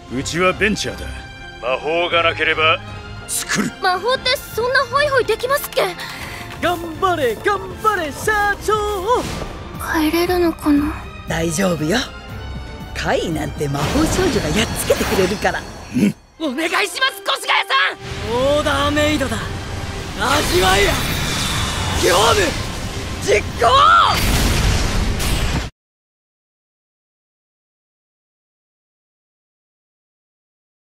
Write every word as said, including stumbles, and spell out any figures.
うちはベンチャーだ。魔法がなければ作る。 魔法ってそんなホイホイできますっけ？ 頑張れ頑張れ社長。 帰れるのかな？ 大丈夫よ。カイなんて魔法少女がやっつけてくれるから。 お願いします越谷さん。オーダーメイドだ。味わいや業務実行。